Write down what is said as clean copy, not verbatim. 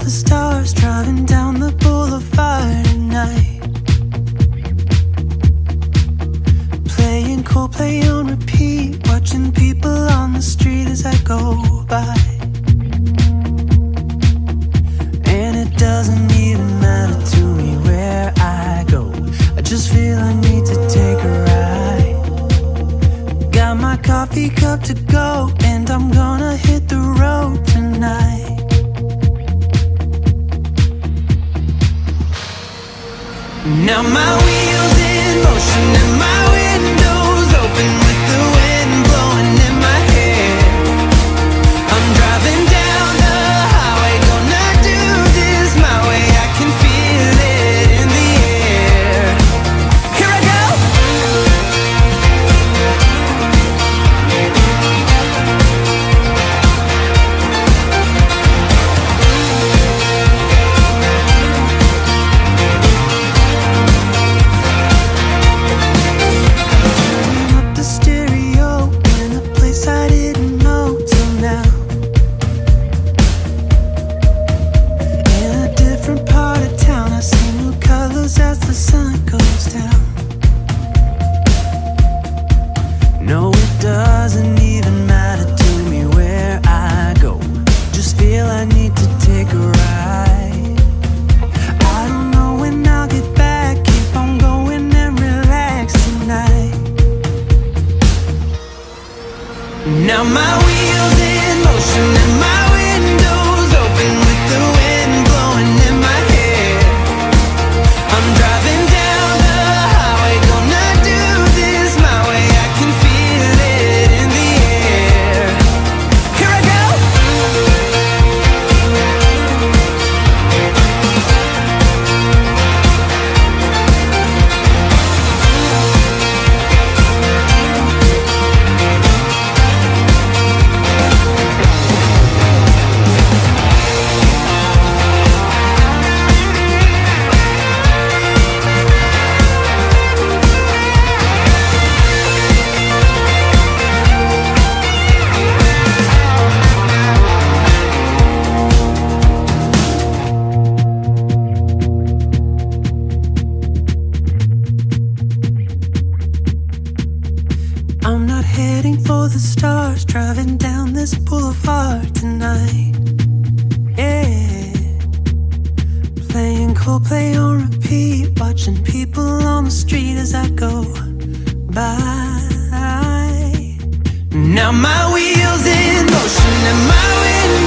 the stars, driving down the boulevard at night, playing Coldplay on repeat, watching people on the street as I go by. And it doesn't even matter to me where I go, I just feel I need to take a ride. Got my coffee cup to go, and I'm gonna hit the road tonight. Now my wheels in motion and my windows open with the wind blowing in my hair. I'm driving down the highway, gonna do this my way. I can feel it in the air. Here I go! As the sun goes down. No, it doesn't even matter to me where I go, just feel I need to take a ride. I don't know when I'll get back, keep on going and relax tonight. Now my wheels in motion and my windows open with the wind blowing in my hair. I'm driving down the highway, gonna do this my way. I can feel it in the air. Here I go! I'm not heading for the stars, driving down this boulevard tonight. Yeah, playing Coldplay on repeat, watching people on the street as I go by. Now my wheels in motion and my wind